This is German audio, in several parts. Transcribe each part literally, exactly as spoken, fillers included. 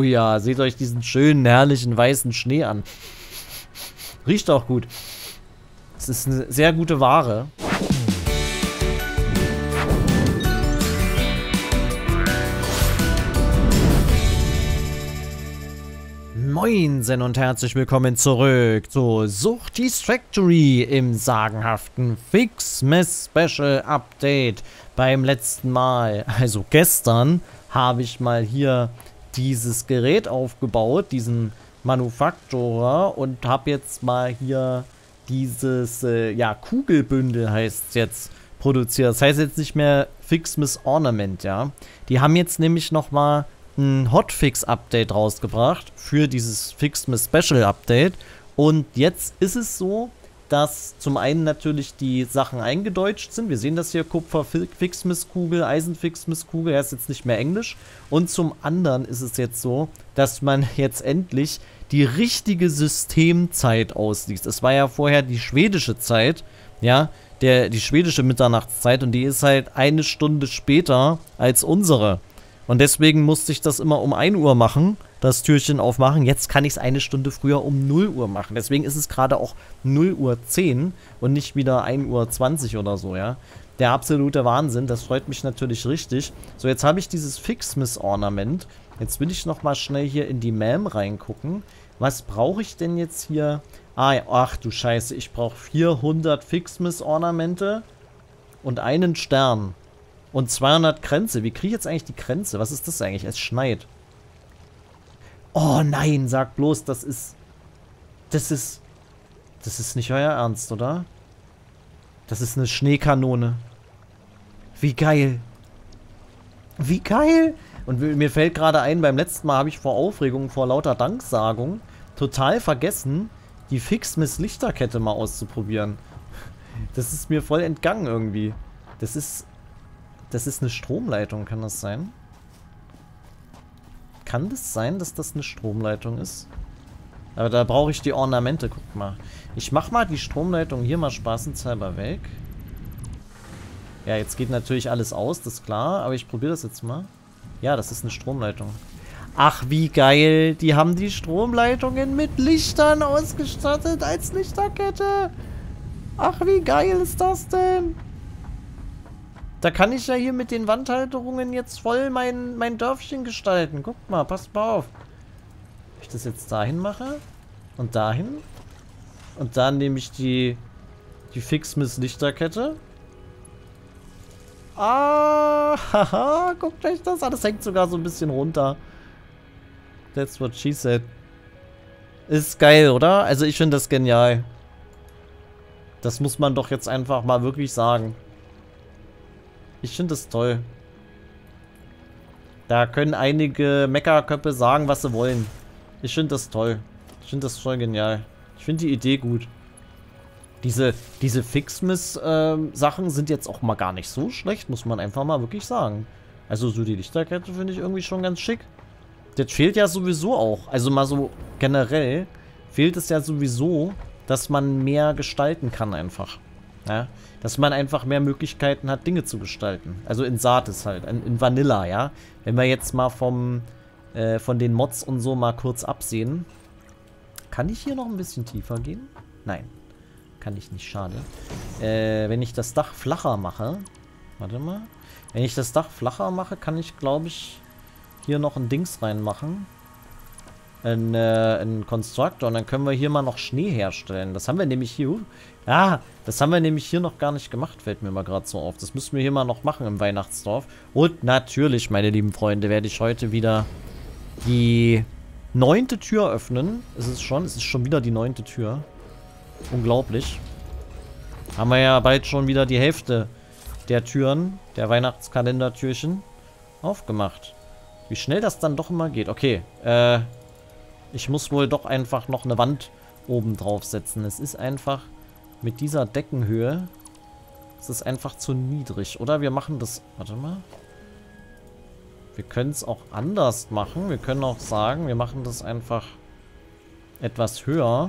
Oh ja, seht euch diesen schönen, herrlichen, weißen Schnee an. Riecht auch gut. Es ist eine sehr gute Ware. Moinsen und herzlich willkommen zurück zu Suchtis Factory im sagenhaften Fixmas Special Update. Beim letzten Mal, also gestern, habe ich mal hier dieses Gerät aufgebaut, diesen Manufakturer, und habe jetzt mal hier dieses, äh, ja, Kugelbündel heißt es jetzt, produziert. Das heißt jetzt nicht mehr Fixmas Ornament, ja. Die haben jetzt nämlich nochmal ein Hotfix-Update rausgebracht für dieses Fixmas Special Update. Und jetzt ist es so, dass zum einen natürlich die Sachen eingedeutscht sind. Wir sehen das hier, Kupfer-Fixmas-Kugel, Eisen-Fixmas-Kugel, er ist jetzt nicht mehr Englisch. Und zum anderen ist es jetzt so, dass man jetzt endlich die richtige Systemzeit ausliest. Es war ja vorher die schwedische Zeit, ja, der, die schwedische Mitternachtszeit, und die ist halt eine Stunde später als unsere. Und deswegen musste ich das immer um ein Uhr machen, das Türchen aufmachen. Jetzt kann ich es eine Stunde früher um null Uhr machen. Deswegen ist es gerade auch null Uhr zehn und nicht wieder ein Uhr zwanzig oder so, ja. Der absolute Wahnsinn, das freut mich natürlich richtig. So, jetzt habe ich dieses Fixmas-Ornament. Jetzt will ich nochmal schnell hier in die Mem reingucken. Was brauche ich denn jetzt hier? Ah, ach du Scheiße, ich brauche vierhundert Fixmas-Ornamente und einen Stern. Und zweihundert Kränze. Wie kriege ich jetzt eigentlich die Kränze? Was ist das eigentlich? Es schneit. Oh nein, sag bloß, das ist... Das ist... Das ist nicht euer Ernst, oder? Das ist eine Schneekanone. Wie geil. Wie geil. Und mir fällt gerade ein, beim letzten Mal habe ich vor Aufregung, vor lauter Danksagung, total vergessen, die Fixmas Lichterkette mal auszuprobieren. Das ist mir voll entgangen irgendwie. Das ist... Das ist eine Stromleitung, kann das sein? Kann das sein, dass das eine Stromleitung ist? Aber da brauche ich die Ornamente, guck mal. Ich mach mal die Stromleitung hier mal spaßenshalber weg. Ja, jetzt geht natürlich alles aus, das ist klar. Aber ich probiere das jetzt mal. Ja, das ist eine Stromleitung. Ach, wie geil. Die haben die Stromleitungen mit Lichtern ausgestattet als Lichterkette. Ach, wie geil ist das denn? Da kann ich ja hier mit den Wandhalterungen jetzt voll mein, mein Dörfchen gestalten. Guckt mal, passt mal auf. Wenn ich das jetzt dahin mache und dahin und dann nehme ich die, die Fixmas Lichterkette. Ah, haha, guckt euch das an. Das hängt sogar so ein bisschen runter. That's what she said. Ist geil, oder? Also ich finde das genial. Das muss man doch jetzt einfach mal wirklich sagen. Ich finde das toll. Da können einige Meckerköpfe sagen, was sie wollen. Ich finde das toll. Ich finde das voll genial. Ich finde die Idee gut. Diese, diese Fixmas-Sachen ähm, sind jetzt auch mal gar nicht so schlecht, muss man einfach mal wirklich sagen. Also so die Lichterkette finde ich irgendwie schon ganz schick. Das fehlt ja sowieso auch. Also mal so generell fehlt es ja sowieso, dass man mehr gestalten kann einfach. Ja, dass man einfach mehr Möglichkeiten hat, Dinge zu gestalten. Also in Satis halt, in, in Vanilla, ja. Wenn wir jetzt mal vom, äh, von den Mods und so mal kurz absehen. Kann ich hier noch ein bisschen tiefer gehen? Nein. Kann ich nicht, schade. Äh, wenn ich das Dach flacher mache. Warte mal. Wenn ich das Dach flacher mache, kann ich, glaube ich, hier noch ein Dings reinmachen. Ein, äh, ein Konstruktor. Und dann können wir hier mal noch Schnee herstellen. Das haben wir nämlich hier... Ja, das haben wir nämlich hier noch gar nicht gemacht, fällt mir mal gerade so auf. Das müssen wir hier mal noch machen im Weihnachtsdorf. Und natürlich, meine lieben Freunde, werde ich heute wieder die neunte Tür öffnen. Ist es schon? Es ist schon wieder die neunte Tür. Unglaublich. Haben wir ja bald schon wieder die Hälfte der Türen, der Weihnachtskalendertürchen, aufgemacht. Wie schnell das dann doch immer geht. Okay, äh... ich muss wohl doch einfach noch eine Wand oben drauf setzen. Es ist einfach... Mit dieser Deckenhöhe ist es einfach zu niedrig. Oder wir machen das... Warte mal. Wir können es auch anders machen. Wir können auch sagen, wir machen das einfach etwas höher.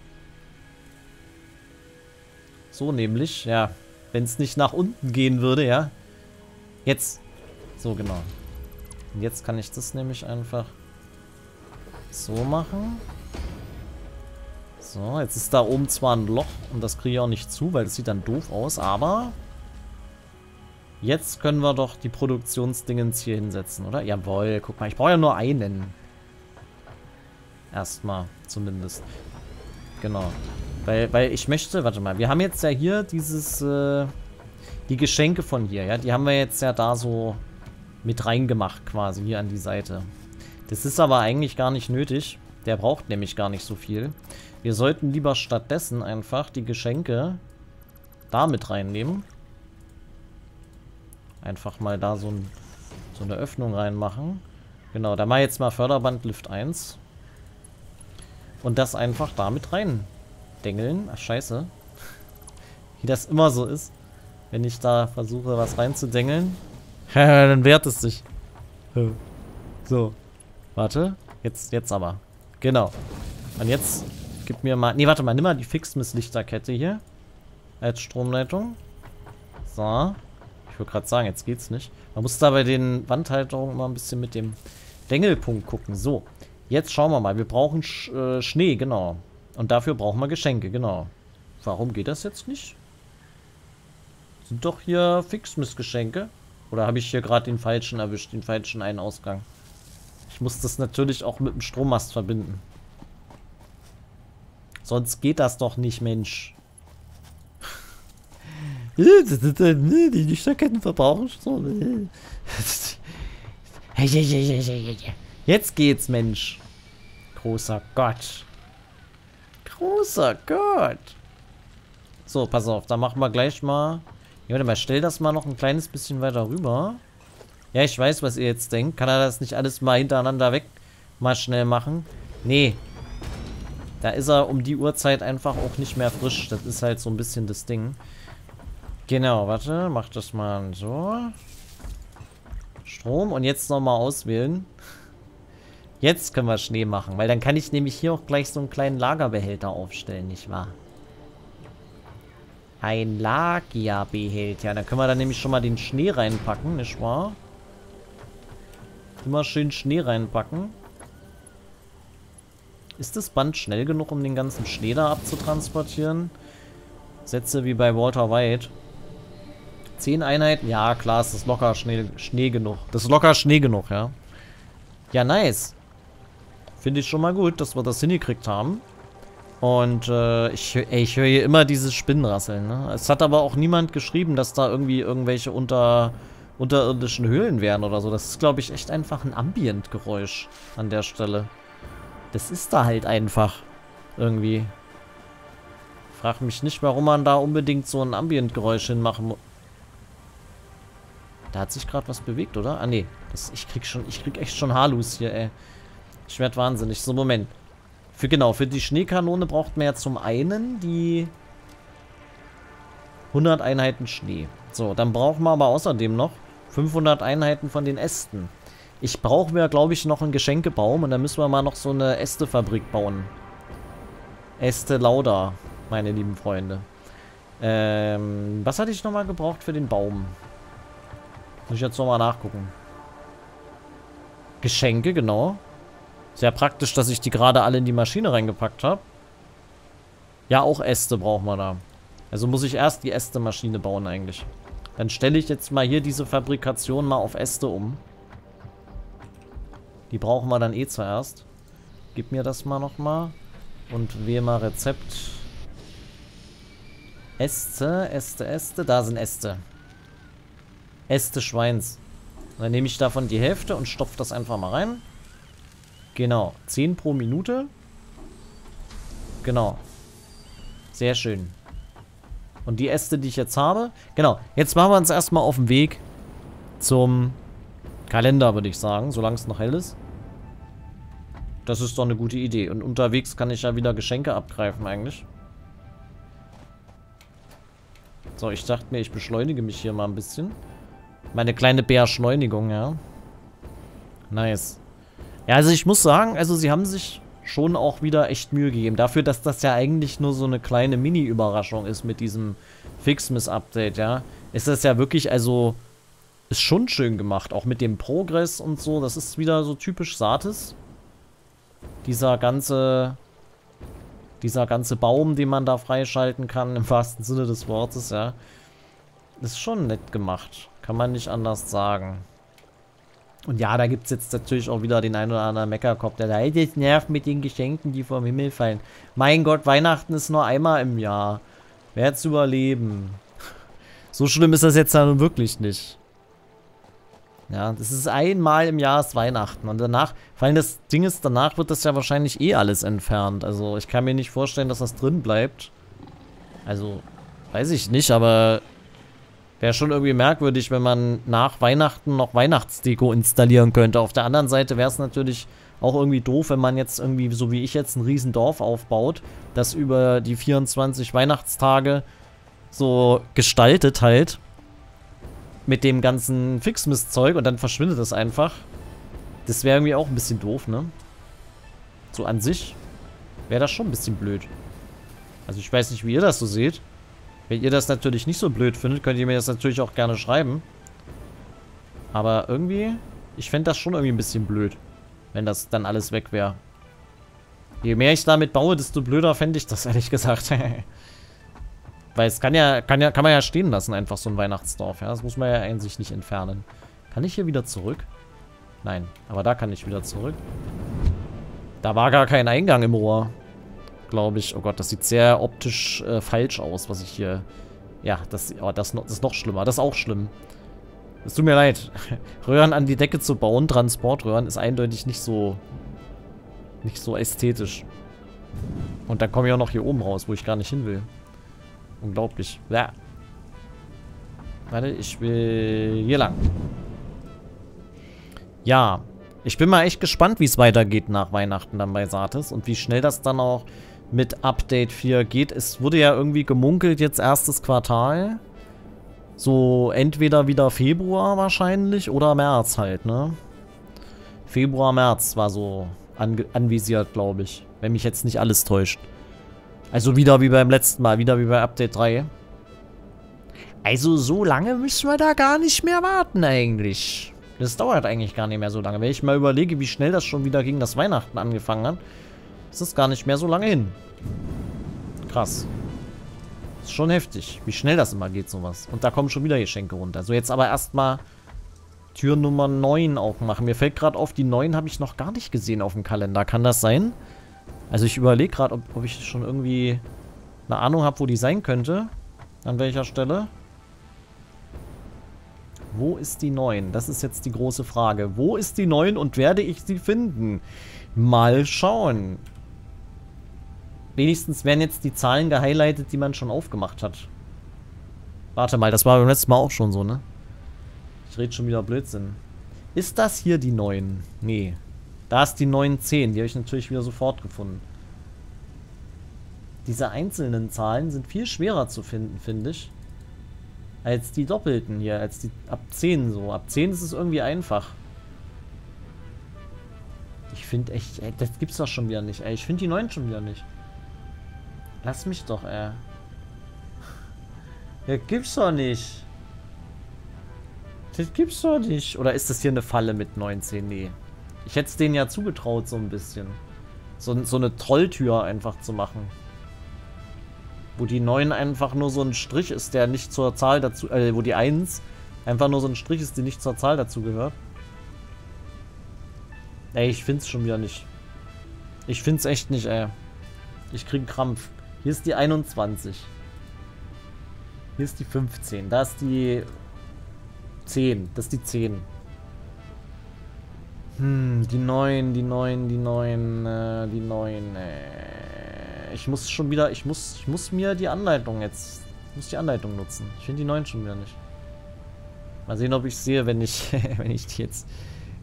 So nämlich, ja. Wenn es nicht nach unten gehen würde, ja. Jetzt. So, genau. Und jetzt kann ich das nämlich einfach So machen. So, jetzt ist da oben zwar ein Loch und das kriege ich auch nicht zu, weil das sieht dann doof aus, aber jetzt können wir doch die Produktionsdingens hier hinsetzen, oder? Jawohl, guck mal, ich brauche ja nur einen. Erstmal, zumindest. Genau. Weil, weil ich möchte, warte mal, wir haben jetzt ja hier dieses, äh, die Geschenke von hier, ja, die haben wir jetzt ja da so mit reingemacht quasi, hier an die Seite. Das ist aber eigentlich gar nicht nötig. Der braucht nämlich gar nicht so viel. Wir sollten lieber stattdessen einfach die Geschenke da mit reinnehmen. Einfach mal da so, ein, so eine Öffnung reinmachen. Genau, da mal jetzt mal Förderband Lift eins. Und das einfach da mit rein dengeln. Ach, scheiße. Wie das immer so ist. Wenn ich da versuche, was reinzudengeln. Dann wehrt es sich. So. Warte. Jetzt, jetzt aber. Genau. Und jetzt gib mir mal... Nee, warte mal. Nimm mal die Fixmiss-Lichterkette hier. Als Stromleitung. So. Ich wollte gerade sagen, jetzt geht's nicht. Man muss da bei den Wandhalterungen immer ein bisschen mit dem Dengelpunkt gucken. So. Jetzt schauen wir mal. Wir brauchen Sch äh, Schnee, genau. Und dafür brauchen wir Geschenke, genau. Warum geht das jetzt nicht? Sind doch hier Fixmiss-Geschenke. Oder habe ich hier gerade den falschen erwischt, den falschen einen Ausgang? Ich muss das natürlich auch mit dem Strommast verbinden. Sonst geht das doch nicht, Mensch. Die Lichterketten verbrauchen Strom. Jetzt geht's, Mensch. Großer Gott. Großer Gott. So, pass auf, da machen wir gleich mal... Ja, warte mal, stell das mal noch ein kleines bisschen weiter rüber. Ja, ich weiß, was ihr jetzt denkt. Kann er das nicht alles mal hintereinander weg mal schnell machen? Nee. Da ist er um die Uhrzeit einfach auch nicht mehr frisch. Das ist halt so ein bisschen das Ding. Genau, warte, mach das mal so. Strom und jetzt nochmal auswählen. Jetzt können wir Schnee machen, weil dann kann ich nämlich hier auch gleich so einen kleinen Lagerbehälter aufstellen, nicht wahr? Ein Lagerbehälter. Da können wir dann nämlich schon mal den Schnee reinpacken, nicht wahr? Immer schön Schnee reinpacken. Ist das Band schnell genug, um den ganzen Schnee da abzutransportieren? Sätze wie bei Walter White. Zehn Einheiten? Ja, klar, ist das locker Schnee, Schnee genug. Das ist locker Schnee genug, ja. Ja, nice. Finde ich schon mal gut, dass wir das hingekriegt haben. Und äh, ich, ey, ich höre hier immer dieses Spinnenrasseln, ne? Es hat aber auch niemand geschrieben, dass da irgendwie irgendwelche unter, unterirdischen Höhlen wären oder so. Das ist, glaube ich, echt einfach ein Ambient-Geräusch an der Stelle. Das ist da halt einfach irgendwie. Frag mich nicht, warum man da unbedingt so ein Ambient-Geräusch hinmachen muss. Da hat sich gerade was bewegt, oder? Ah, nee. Das, ich krieg schon, ich krieg echt schon Halus hier, ey. Ich werd wahnsinnig. So, Moment. Für, genau, für die Schneekanone braucht man ja zum einen die hundert Einheiten Schnee. So, dann brauchen wir aber außerdem noch fünfhundert Einheiten von den Ästen. Ich brauche mir, glaube ich, noch einen Geschenkebaum und dann müssen wir mal noch so eine Ästefabrik bauen. Äste Lauda, meine lieben Freunde. Ähm, was hatte ich nochmal gebraucht für den Baum? Muss ich jetzt nochmal nachgucken. Geschenke, genau. Sehr praktisch, dass ich die gerade alle in die Maschine reingepackt habe. Ja, auch Äste brauchen wir da. Also muss ich erst die Äste-Maschine bauen eigentlich. Dann stelle ich jetzt mal hier diese Fabrikation mal auf Äste um. Die brauchen wir dann eh zuerst. Gib mir das mal nochmal. Und wähle mal Rezept. Äste, Äste, Äste. Da sind Äste. Äste Schweins. Und dann nehme ich davon die Hälfte und stopfe das einfach mal rein. Genau. zehn pro Minute. Genau. Sehr schön. Und die Äste, die ich jetzt habe. Genau. Jetzt machen wir uns erstmal auf den Weg zum Kalender, würde ich sagen. Solange es noch hell ist. Das ist doch eine gute Idee. Und unterwegs kann ich ja wieder Geschenke abgreifen eigentlich. So, ich dachte mir, ich beschleunige mich hier mal ein bisschen. Meine kleine Beschleunigung, ja. Nice. Ja, also ich muss sagen, also sie haben sich schon auch wieder echt Mühe gegeben. Dafür, dass das ja eigentlich nur so eine kleine Mini-Überraschung ist mit diesem Fixmiss-Update, ja. Ist das ja wirklich, also, ist schon schön gemacht. Auch mit dem Progress und so. Das ist wieder so typisch Satis. dieser ganze, dieser ganze Baum, den man da freischalten kann, im wahrsten Sinne des Wortes, ja, ist schon nett gemacht. Kann man nicht anders sagen. Und ja, da gibt es jetzt natürlich auch wieder den einen oder anderen Meckerkopf, der da, hey, das nervt mit den Geschenken, die vom Himmel fallen. Mein Gott, Weihnachten ist nur einmal im Jahr. Wer hat's überleben? So schlimm ist das jetzt dann wirklich nicht. Ja, das ist einmal im Jahr ist Weihnachten. Und danach, vor allem das Ding ist, danach wird das ja wahrscheinlich eh alles entfernt. Also ich kann mir nicht vorstellen, dass das drin bleibt. Also, weiß ich nicht, aber wäre schon irgendwie merkwürdig, wenn man nach Weihnachten noch Weihnachtsdeko installieren könnte. Auf der anderen Seite wäre es natürlich auch irgendwie doof, wenn man jetzt irgendwie, so wie ich jetzt, ein riesen Dorf aufbaut, das über die vierundzwanzig Weihnachtstage so gestaltet halt. Mit dem ganzen Fixmist-Zeug und dann verschwindet das einfach. Das wäre irgendwie auch ein bisschen doof, ne? So an sich wäre das schon ein bisschen blöd. Also ich weiß nicht, wie ihr das so seht. Wenn ihr das natürlich nicht so blöd findet, könnt ihr mir das natürlich auch gerne schreiben. Aber irgendwie, ich fände das schon irgendwie ein bisschen blöd, wenn das dann alles weg wäre. Je mehr ich damit baue, desto blöder fände ich das, ehrlich gesagt. Weil es kann ja, kann ja, kann man ja stehen lassen, einfach so ein Weihnachtsdorf, ja. Das muss man ja eigentlich nicht entfernen. Kann ich hier wieder zurück? Nein, aber da kann ich wieder zurück. Da war gar kein Eingang im Rohr, glaube ich. Oh Gott, das sieht sehr optisch äh, falsch aus, was ich hier... Ja, das, oh, das, das ist noch schlimmer. Das ist auch schlimm. Es tut mir leid. Röhren an die Decke zu bauen, Transportröhren, ist eindeutig nicht so... Nicht so ästhetisch. Und dann komme ich auch noch hier oben raus, wo ich gar nicht hin will. Unglaublich. Ja. Warte, ich will hier lang. Ja. Ich bin mal echt gespannt, wie es weitergeht nach Weihnachten dann bei Satis. Und wie schnell das dann auch mit Update vier geht. Es wurde ja irgendwie gemunkelt, jetzt erstes Quartal. So entweder wieder Februar wahrscheinlich oder März halt, ne? Februar, März war so ange anvisiert, glaube ich. Wenn mich jetzt nicht alles täuscht. Also wieder wie beim letzten Mal, wieder wie bei Update drei. Also so lange müssen wir da gar nicht mehr warten eigentlich. Das dauert eigentlich gar nicht mehr so lange. Wenn ich mal überlege, wie schnell das schon wieder gegen das Weihnachten angefangen hat, ist es gar nicht mehr so lange hin. Krass. Ist schon heftig, wie schnell das immer geht, sowas. Und da kommen schon wieder Geschenke runter. So, jetzt aber erstmal Tür Nummer neun aufmachen. Mir fällt gerade auf, die neun habe ich noch gar nicht gesehen auf dem Kalender. Kann das sein? Also ich überlege gerade, ob, ob ich schon irgendwie eine Ahnung habe, wo die sein könnte. An welcher Stelle? Wo ist die neun? Das ist jetzt die große Frage. Wo ist die neun und werde ich sie finden? Mal schauen. Wenigstens werden jetzt die Zahlen gehighlightet, die man schon aufgemacht hat. Warte mal, das war beim letzten Mal auch schon so, ne? Ich rede schon wieder Blödsinn. Ist das hier die neun? Nee. Da ist die neun zehn. Die habe ich natürlich wieder sofort gefunden. Diese einzelnen Zahlen sind viel schwerer zu finden, finde ich. Als die doppelten hier. Als die ab zehn so. Ab zehn ist es irgendwie einfach. Ich finde echt... Ey, das gibt's doch schon wieder nicht. Ey, ich finde die neun schon wieder nicht. Lass mich doch, ey. Ja, gibt's doch nicht. Das gibt's doch nicht. Oder ist das hier eine Falle mit neunzehn? Nee. Ich hätte es denen ja zugetraut, so ein bisschen. So, so eine Trolltür einfach zu machen. Wo die neun einfach nur so ein Strich ist, der nicht zur Zahl dazu... Äh, wo die eins einfach nur so ein Strich ist, die nicht zur Zahl dazu gehört. Ey, ich find's schon wieder nicht. Ich find's echt nicht, ey. Ich krieg einen Krampf. Hier ist die einundzwanzig. Hier ist die fünfzehn. Da ist die zehn. Das ist die zehn. Hm, die neun, die neun, die neun, äh, die neun, äh. Ich muss schon wieder, ich muss, ich muss mir die Anleitung jetzt, ich muss die Anleitung nutzen. Ich finde die neun schon wieder nicht. Mal sehen, ob ich sehe, wenn ich, wenn ich die jetzt...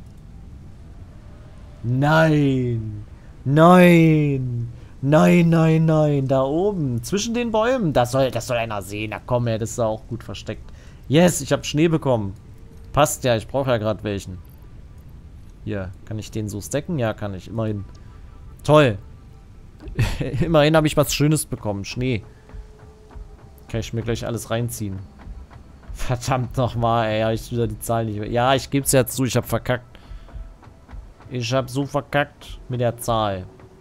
Nein! Nein! Nein, nein, nein, da oben, zwischen den Bäumen, das soll, das soll einer sehen. Na komm, ey, das ist auch gut versteckt. Yes, ich habe Schnee bekommen. Passt ja, ich brauche ja gerade welchen. Hier, kann ich den so stacken? Ja, kann ich, immerhin. Toll. Immerhin habe ich was Schönes bekommen, Schnee. Kann ich mir gleich alles reinziehen. Verdammt nochmal, ey, habe ich wieder die Zahl nicht mehr. Ja, ich gebe es ja zu, ich habe verkackt. Ich habe so verkackt mit der Zahl.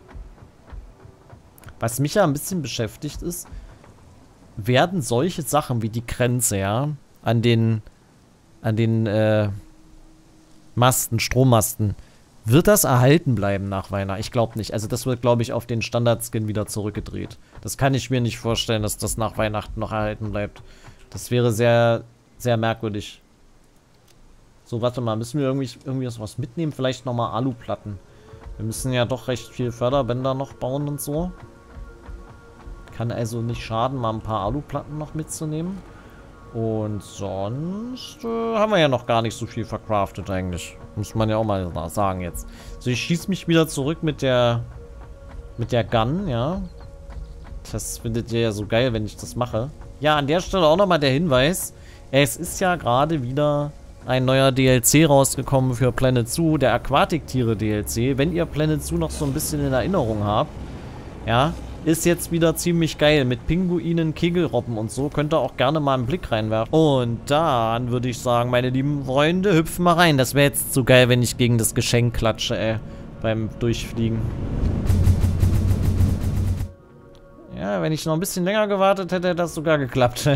Was mich ja ein bisschen beschäftigt ist, werden solche Sachen wie die Grenze, ja, an den, an den, äh, Masten, Strommasten, wird das erhalten bleiben nach Weihnachten? Ich glaube nicht. Also das wird, glaube ich, auf den Standard-Skin wieder zurückgedreht. Das kann ich mir nicht vorstellen, dass das nach Weihnachten noch erhalten bleibt. Das wäre sehr, sehr merkwürdig. So, warte mal. Müssen wir irgendwie, irgendwie was mitnehmen? Vielleicht nochmal Aluplatten. Wir müssen ja doch recht viel Förderbänder noch bauen und so. Kann also nicht schaden, mal ein paar Aluplatten noch mitzunehmen. Und sonst äh, haben wir ja noch gar nicht so viel verkraftet eigentlich. Muss man ja auch mal sagen jetzt. So, ich schieße mich wieder zurück mit der mit der Gun, ja. Das findet ihr ja so geil, wenn ich das mache. Ja, an der Stelle auch nochmal der Hinweis. Es ist ja gerade wieder ein neuer D L C rausgekommen für Planet Zoo, der Aquatiktiere-D L C. Wenn ihr Planet Zoo noch so ein bisschen in Erinnerung habt, ja, ist jetzt wieder ziemlich geil. Mit Pinguinen, Kegelrobben und so. Könnt ihr auch gerne mal einen Blick reinwerfen. Und dann würde ich sagen, meine lieben Freunde, hüpfen mal rein. Das wäre jetzt so geil, wenn ich gegen das Geschenk klatsche, ey. Beim Durchfliegen. Ja, wenn ich noch ein bisschen länger gewartet hätte, hätte das sogar geklappt.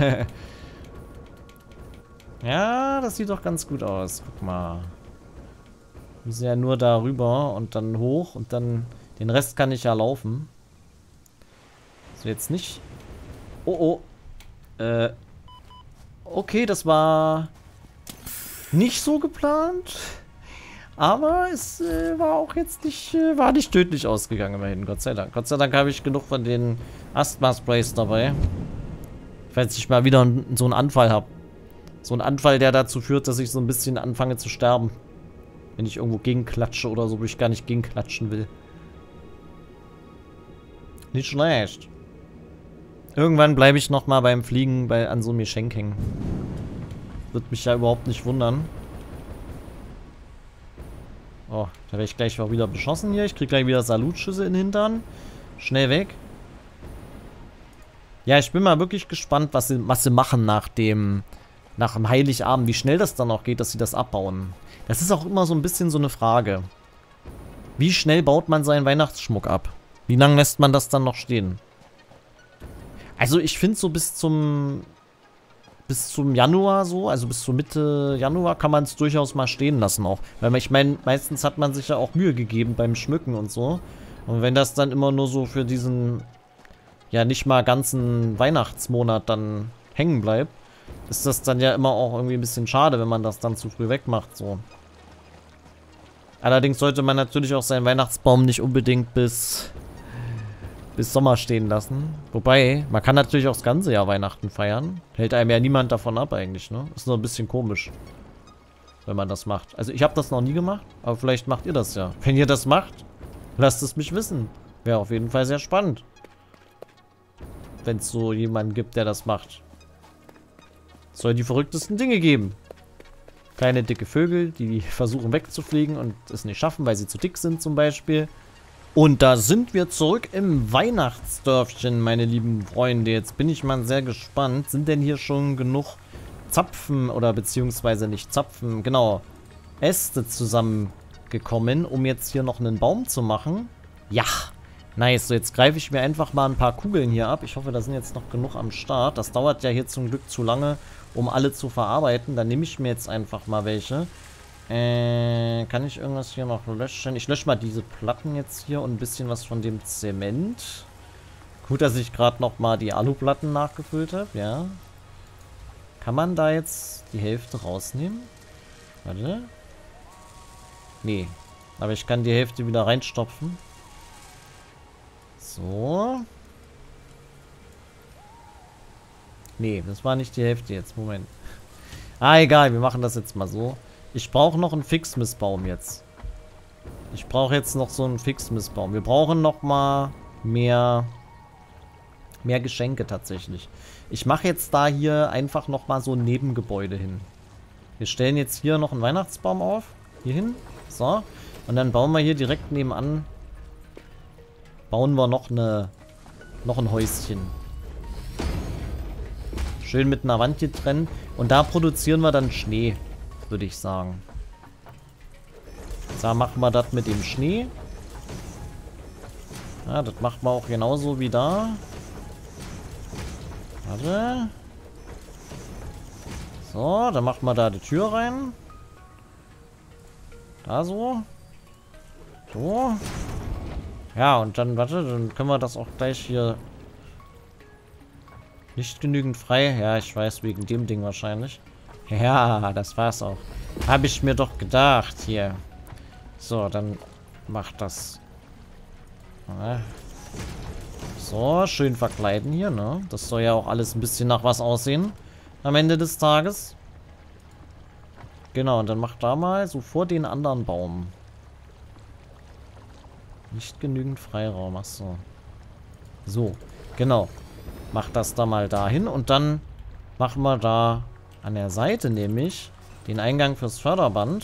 Ja, das sieht doch ganz gut aus. Guck mal. Wir müssen ja nur darüber und dann hoch und dann... Den Rest kann ich ja laufen. So, jetzt nicht. Oh, oh. Äh. Okay, das war nicht so geplant. Aber es äh, war auch jetzt nicht, äh, war nicht tödlich ausgegangen immerhin, Gott sei Dank. Gott sei Dank habe ich genug von den Asthma-Sprays dabei. Falls ich mal wieder so einen Anfall habe. So einen Anfall, der dazu führt, dass ich so ein bisschen anfange zu sterben. Wenn ich irgendwo gegenklatsche oder so, wo ich gar nicht gegenklatschen will. Nicht schlecht. Irgendwann bleibe ich nochmal beim Fliegen bei, an so einem Geschenk hängen. Wird mich ja überhaupt nicht wundern. Oh, da werde ich gleich auch wieder beschossen hier. Ich kriege gleich wieder Salutschüsse in den Hintern. Schnell weg. Ja, ich bin mal wirklich gespannt, was sie, was sie machen nach dem, nach dem Heiligabend. Wie schnell das dann auch geht, dass sie das abbauen. Das ist auch immer so ein bisschen so eine Frage. Wie schnell baut man seinen Weihnachtsschmuck ab? Wie lange lässt man das dann noch stehen? Also ich finde so bis zum bis zum Januar so, also bis zur Mitte Januar kann man es durchaus mal stehen lassen auch. Weil ich meine, meistens hat man sich ja auch Mühe gegeben beim Schmücken und so. Und wenn das dann immer nur so für diesen, ja nicht mal ganzen Weihnachtsmonat dann hängen bleibt, ist das dann ja immer auch irgendwie ein bisschen schade, wenn man das dann zu früh wegmacht, so. Allerdings sollte man natürlich auch seinen Weihnachtsbaum nicht unbedingt bis... bis Sommer stehen lassen. Wobei, man kann natürlich auch das ganze Jahr Weihnachten feiern. Hält einem ja niemand davon ab eigentlich, ne? Ist nur ein bisschen komisch, wenn man das macht. Also ich habe das noch nie gemacht, aber vielleicht macht ihr das ja. Wenn ihr das macht, lasst es mich wissen. Wäre auf jeden Fall sehr spannend. Wenn es so jemanden gibt, der das macht. Es soll die verrücktesten Dinge geben. Kleine dicke Vögel, die versuchen wegzufliegen und es nicht schaffen, weil sie zu dick sind zum Beispiel. Und da sind wir zurück im Weihnachtsdörfchen, meine lieben Freunde. Jetzt bin ich mal sehr gespannt. Sind denn hier schon genug Zapfen oder beziehungsweise nicht Zapfen, genau, Äste zusammengekommen, um jetzt hier noch einen Baum zu machen? Ja, nice. So, jetzt greife ich mir einfach mal ein paar Kugeln hier ab. Ich hoffe, da sind jetzt noch genug am Start. Das dauert ja hier zum Glück zu lange, um alle zu verarbeiten. Dann nehme ich mir jetzt einfach mal welche. Äh, kann ich irgendwas hier noch löschen? Ich lösche mal diese Platten jetzt hier und ein bisschen was von dem Zement. Gut, dass ich gerade noch mal die Aluplatten nachgefüllt habe, ja. Kann man da jetzt die Hälfte rausnehmen? Warte. Nee. Aber ich kann die Hälfte wieder reinstopfen. So. Nee, das war nicht die Hälfte jetzt. Moment. Ah, egal. Wir machen das jetzt mal so. Ich brauche noch einen Fixmissbaum jetzt. Ich brauche jetzt noch so einen Fixmissbaum. Wir brauchen noch mal mehr, mehr Geschenke tatsächlich. Ich mache jetzt da hier einfach noch mal so ein Nebengebäude hin. Wir stellen jetzt hier noch einen Weihnachtsbaum auf. Hier hin. So. Und dann bauen wir hier direkt nebenan. Bauen wir noch eine, noch ein Häuschen. Schön mit einer Wand getrennt. Und da produzieren wir dann Schnee, würde ich sagen. So, machen wir das mit dem Schnee. Ja, das macht man auch genauso wie da. Warte. So, dann machen wir da die Tür rein. Da so. So. Ja, und dann, warte, dann können wir das auch gleich hier... Nicht genügend frei. Ja, ich weiß, wegen dem Ding wahrscheinlich. Ja, das war's auch. Habe ich mir doch gedacht, hier. So, dann macht das. Ja. So, schön verkleiden hier, ne? Das soll ja auch alles ein bisschen nach was aussehen. Am Ende des Tages. Genau, und dann macht da mal so vor den anderen Baum. Nicht genügend Freiraum, achso. So, genau. Macht das da mal dahin und dann machen wir da an der Seite nämlich den Eingang fürs Förderband.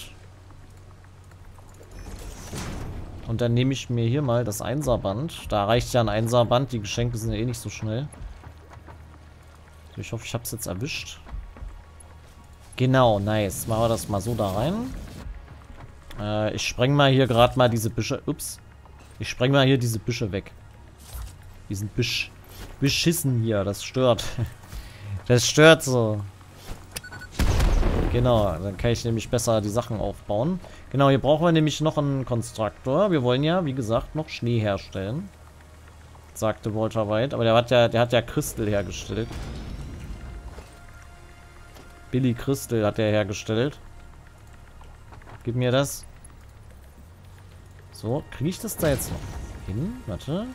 Und dann nehme ich mir hier mal das Einserband. Da reicht ja ein Einserband, die Geschenke sind ja eh nicht so schnell. Ich hoffe, ich habe es jetzt erwischt. Genau, nice. Machen wir das mal so da rein. Äh, ich spreng mal hier gerade mal diese Büsche. Ups. Ich spreng mal hier diese Büsche weg. Diesen Büsch. Beschissen hier, das stört. Das stört so. Genau, dann kann ich nämlich besser die Sachen aufbauen. Genau, hier brauchen wir nämlich noch einen Konstruktor. Wir wollen ja, wie gesagt, noch Schnee herstellen. Sagte Walter White. Aber der hat ja, der hat ja Crystal hergestellt. Billy Crystal hat er hergestellt. Gib mir das. So, kriege ich das da jetzt noch hin? Warte.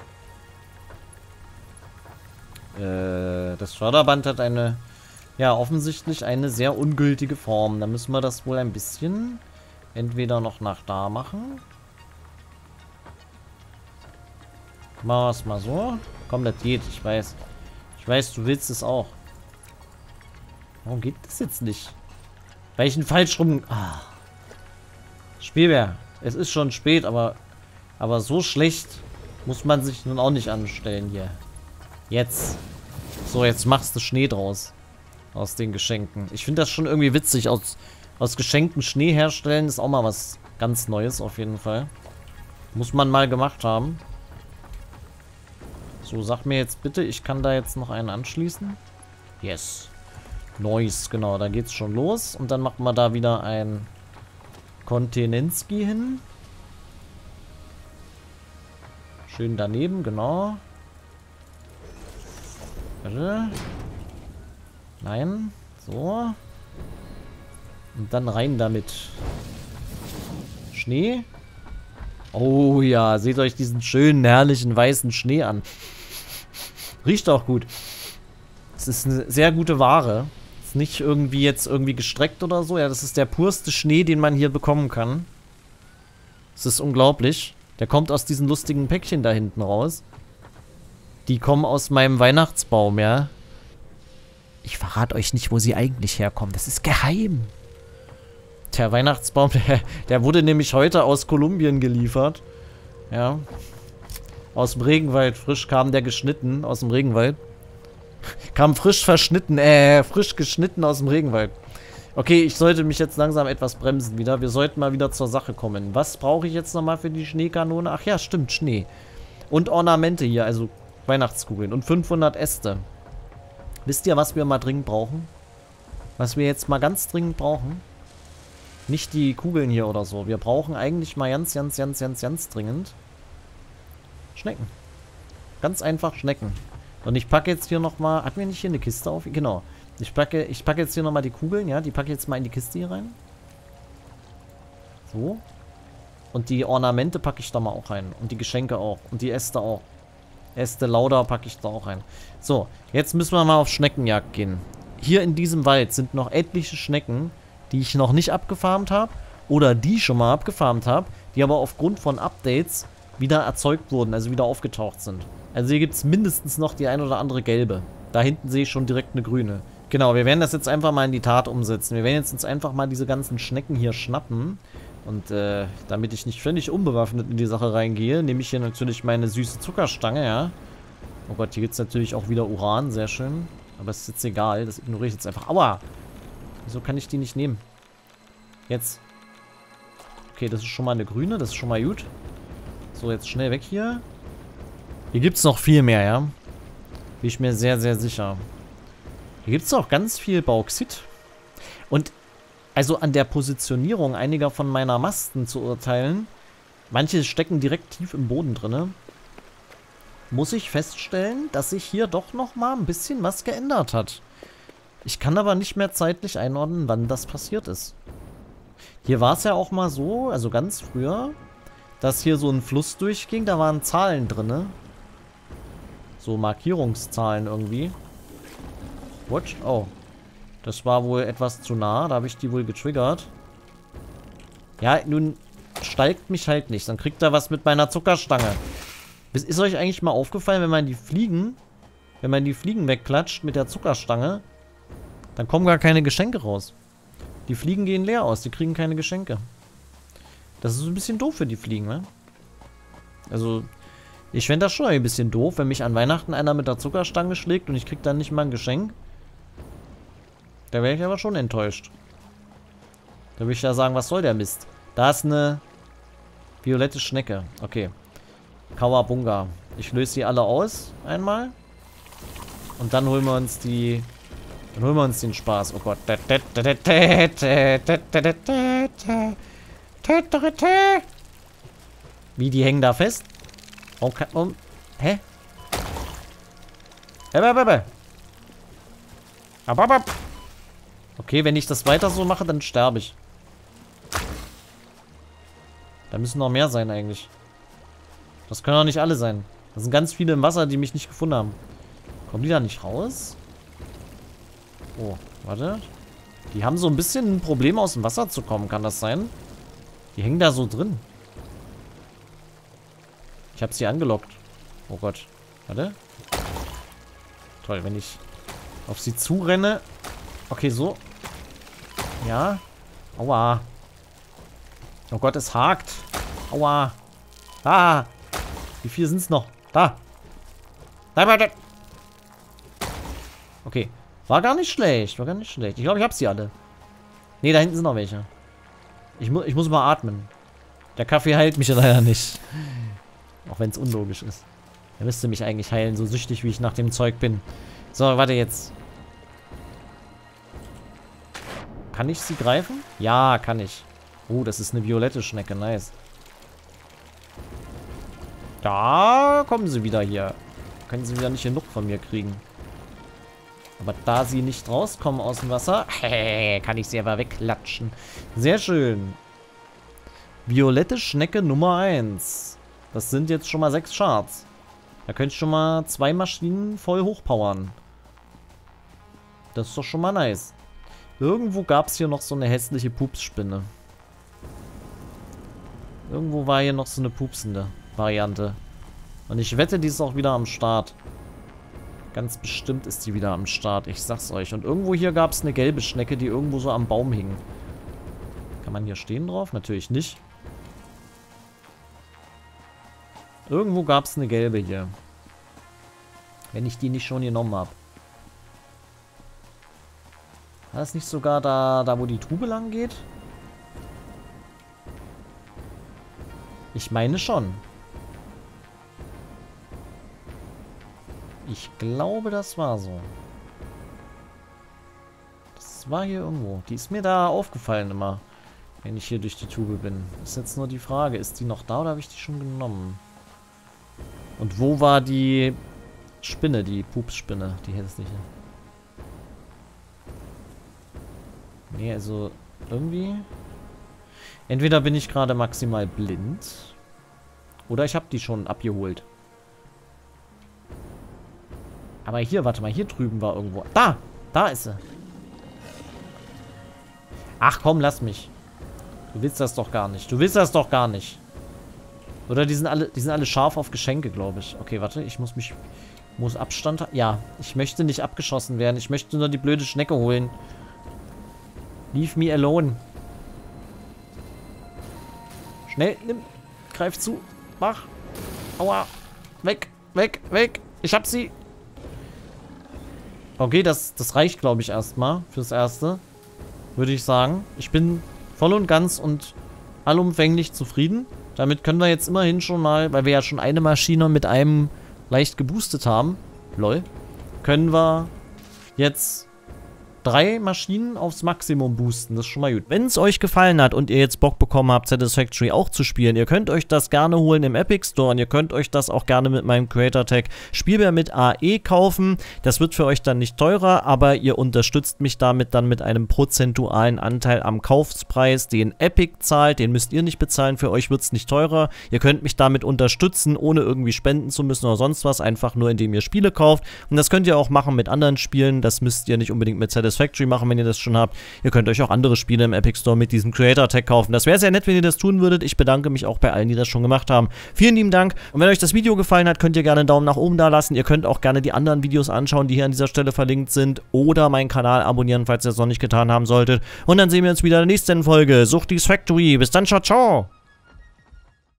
Äh, das Förderband hat eine, ja, offensichtlich eine sehr ungültige Form. Da müssen wir das wohl ein bisschen entweder noch nach da machen. Machen wir es mal so. Komm, das geht, ich weiß. Ich weiß, du willst es auch. Warum geht das jetzt nicht? Weil ich ihn falsch rum... Ah. Spielbär. Es ist schon spät, aber... Aber so schlecht muss man sich nun auch nicht anstellen hier. Jetzt. So, jetzt machst du Schnee draus. Aus den Geschenken. Ich finde das schon irgendwie witzig. Aus, aus Geschenken Schnee herstellen ist auch mal was ganz Neues auf jeden Fall. Muss man mal gemacht haben. So, sag mir jetzt bitte, ich kann da jetzt noch einen anschließen. Yes. Nice, genau, da geht's schon los. Und dann machen wir da wieder ein Kontinenski hin. Schön daneben, genau. Warte. Nein. So. Und dann rein damit. Schnee. Oh ja, seht euch diesen schönen, herrlichen, weißen Schnee an. Riecht auch gut. Es ist eine sehr gute Ware. Ist nicht irgendwie jetzt irgendwie gestreckt oder so. Ja, das ist der purste Schnee, den man hier bekommen kann. Es ist unglaublich. Der kommt aus diesen lustigen Päckchen da hinten raus. Die kommen aus meinem Weihnachtsbaum, ja. Ich verrate euch nicht, wo sie eigentlich herkommen. Das ist geheim. Der Weihnachtsbaum, der, der wurde nämlich heute aus Kolumbien geliefert. Ja. Aus dem Regenwald. Frisch kam der geschnitten aus dem Regenwald. Kam frisch verschnitten, äh, frisch geschnitten aus dem Regenwald. Okay, ich sollte mich jetzt langsam etwas bremsen wieder. Wir sollten mal wieder zur Sache kommen. Was brauche ich jetzt nochmal für die Schneekanone? Ach ja, stimmt, Schnee. Und Ornamente hier, also Weihnachtskugeln. Und fünfhundert Äste. Wisst ihr, was wir mal dringend brauchen? Was wir jetzt mal ganz dringend brauchen? Nicht die Kugeln hier oder so. Wir brauchen eigentlich mal ganz, ganz, ganz, ganz, ganz dringend Schnecken. Ganz einfach Schnecken. Und ich packe jetzt hier nochmal... Hatten wir nicht hier eine Kiste auf? Genau. Ich packe, ich packe jetzt hier nochmal die Kugeln, ja. Die packe ich jetzt mal in die Kiste hier rein. So. Und die Ornamente packe ich da mal auch rein. Und die Geschenke auch. Und die Äste auch. Äste Lauda packe ich da auch rein. So. Jetzt müssen wir mal auf Schneckenjagd gehen. Hier in diesem Wald sind noch etliche Schnecken, die ich noch nicht abgefarmt habe. Oder die schon mal abgefarmt habe. Die aber aufgrund von Updates wieder erzeugt wurden. Also wieder aufgetaucht sind. Also hier gibt es mindestens noch die ein oder andere gelbe. Da hinten sehe ich schon direkt eine grüne. Genau, wir werden das jetzt einfach mal in die Tat umsetzen. Wir werden jetzt uns einfach mal diese ganzen Schnecken hier schnappen. Und äh, damit ich nicht völlig unbewaffnet in die Sache reingehe, nehme ich hier natürlich meine süße Zuckerstange, ja. Oh Gott, hier gibt es natürlich auch wieder Uran, sehr schön. Aber es ist jetzt egal, das ignoriere ich jetzt einfach. Aua! Wieso kann ich die nicht nehmen? Jetzt. Okay, das ist schon mal eine grüne. Das ist schon mal gut. So, jetzt schnell weg hier. Hier gibt es noch viel mehr, ja. Bin ich mir sehr, sehr sicher. Hier gibt es auch ganz viel Bauxit. Und also an der Positionierung einiger von meiner Masten zu urteilen, manche stecken direkt tief im Boden drin, muss ich feststellen, dass sich hier doch noch mal ein bisschen was geändert hat. Ich kann aber nicht mehr zeitlich einordnen, wann das passiert ist. Hier war es ja auch mal so, also ganz früher, dass hier so ein Fluss durchging, da waren Zahlen drin. So Markierungszahlen irgendwie. What? Oh. Das war wohl etwas zu nah, da habe ich die wohl getriggert. Ja, nun steigt mich halt nicht, dann kriegt er was mit meiner Zuckerstange. Ist euch eigentlich mal aufgefallen, wenn man die Fliegen, wenn man die Fliegen wegklatscht mit der Zuckerstange, dann kommen gar keine Geschenke raus. Die Fliegen gehen leer aus, die kriegen keine Geschenke. Das ist ein bisschen doof für die Fliegen, ne? Also, ich fände das schon ein bisschen doof, wenn mich an Weihnachten einer mit der Zuckerstange schlägt und ich krieg dann nicht mal ein Geschenk. Da wäre ich aber schon enttäuscht. Da würde ich ja sagen, was soll der Mist? Da ist eine violette Schnecke. Okay. Kawabunga. Ich löse die alle aus. Einmal. Und dann holen wir uns die... Dann holen wir uns den Spaß. Oh Gott. Wie, die hängen da fest? Warum kann... Um, hä? Okay, wenn ich das weiter so mache, dann sterbe ich. Da müssen noch mehr sein eigentlich. Das können doch nicht alle sein. Da sind ganz viele im Wasser, die mich nicht gefunden haben. Kommen die da nicht raus? Oh, warte. Die haben so ein bisschen ein Problem, aus dem Wasser zu kommen. Kann das sein? Die hängen da so drin. Ich habe sie angelockt. Oh Gott. Warte. Toll, wenn ich auf sie zurenne. Okay, so. Ja. Aua. Oh Gott, es hakt. Aua. Ah. Wie viele sind es noch? Da. Da, warte. Okay. War gar nicht schlecht. War gar nicht schlecht. Ich glaube, ich habe sie alle. Ne, da hinten sind noch welche. Ich, mu ich muss mal atmen. Der Kaffee heilt mich leider nicht. Auch wenn es unlogisch ist. Er müsste mich eigentlich heilen, so süchtig wie ich nach dem Zeug bin. So, warte jetzt. Kann ich sie greifen? Ja, kann ich. Oh, das ist eine violette Schnecke. Nice. Da kommen sie wieder hier. Können sie wieder nicht genug von mir kriegen. Aber da sie nicht rauskommen aus dem Wasser, kann ich sie aber wegklatschen. Sehr schön. Violette Schnecke Nummer eins. Das sind jetzt schon mal sechs Shards. Da könnte ich schon mal zwei Maschinen voll hochpowern. Das ist doch schon mal nice. Irgendwo gab es hier noch so eine hässliche Pupsspinne. Irgendwo war hier noch so eine pupsende Variante. Und ich wette, die ist auch wieder am Start. Ganz bestimmt ist die wieder am Start. Ich sag's euch. Und irgendwo hier gab es eine gelbe Schnecke, die irgendwo so am Baum hing. Kann man hier stehen drauf? Natürlich nicht. Irgendwo gab es eine gelbe hier. Wenn ich die nicht schon genommen habe. War das nicht sogar da, da wo die Tube lang geht? Ich meine schon. Ich glaube, das war so. Das war hier irgendwo. Die ist mir da aufgefallen immer, wenn ich hier durch die Tube bin. Ist jetzt nur die Frage, ist die noch da oder habe ich die schon genommen? Und wo war die Spinne, die Pupsspinne, die hässliche? Nee, also irgendwie... Entweder bin ich gerade maximal blind oder ich habe die schon abgeholt. Aber hier, warte mal, hier drüben war irgendwo... Da! Da ist sie. Ach komm, lass mich. Du willst das doch gar nicht. Du willst das doch gar nicht. Oder die sind alle, die sind alle scharf auf Geschenke, glaube ich. Okay, warte, ich muss mich... Muss Abstand... Ja, ich möchte nicht abgeschossen werden. Ich möchte nur die blöde Schnecke holen. Leave me alone. Schnell, nimm. Greif zu. Mach. Aua. Weg, weg, weg. Ich hab sie. Okay, das, das reicht, glaube ich, erstmal fürs Erste. Würde ich sagen. Ich bin voll und ganz und allumfänglich zufrieden. Damit können wir jetzt immerhin schon mal, weil wir ja schon eine Maschine mit einem leicht geboostet haben, lol, können wir jetzt drei Maschinen aufs Maximum boosten. Das ist schon mal gut. Wenn es euch gefallen hat und ihr jetzt Bock bekommen habt, Satisfactory auch zu spielen, ihr könnt euch das gerne holen im Epic Store und ihr könnt euch das auch gerne mit meinem Creator Tag Spielbär mit A E kaufen. Das wird für euch dann nicht teurer, aber ihr unterstützt mich damit dann mit einem prozentualen Anteil am Kaufpreis, den Epic zahlt. Den müsst ihr nicht bezahlen, für euch wird es nicht teurer. Ihr könnt mich damit unterstützen, ohne irgendwie spenden zu müssen oder sonst was, einfach nur indem ihr Spiele kauft. Und das könnt ihr auch machen mit anderen Spielen. Das müsst ihr nicht unbedingt mit Satisfactory Factory machen, wenn ihr das schon habt. Ihr könnt euch auch andere Spiele im Epic Store mit diesem Creator Tag kaufen. Das wäre sehr nett, wenn ihr das tun würdet. Ich bedanke mich auch bei allen, die das schon gemacht haben. Vielen lieben Dank. Und wenn euch das Video gefallen hat, könnt ihr gerne einen Daumen nach oben da lassen. Ihr könnt auch gerne die anderen Videos anschauen, die hier an dieser Stelle verlinkt sind. Oder meinen Kanal abonnieren, falls ihr das noch nicht getan haben solltet. Und dann sehen wir uns wieder in der nächsten Folge. Suchtis Factory. Bis dann, ciao, ciao.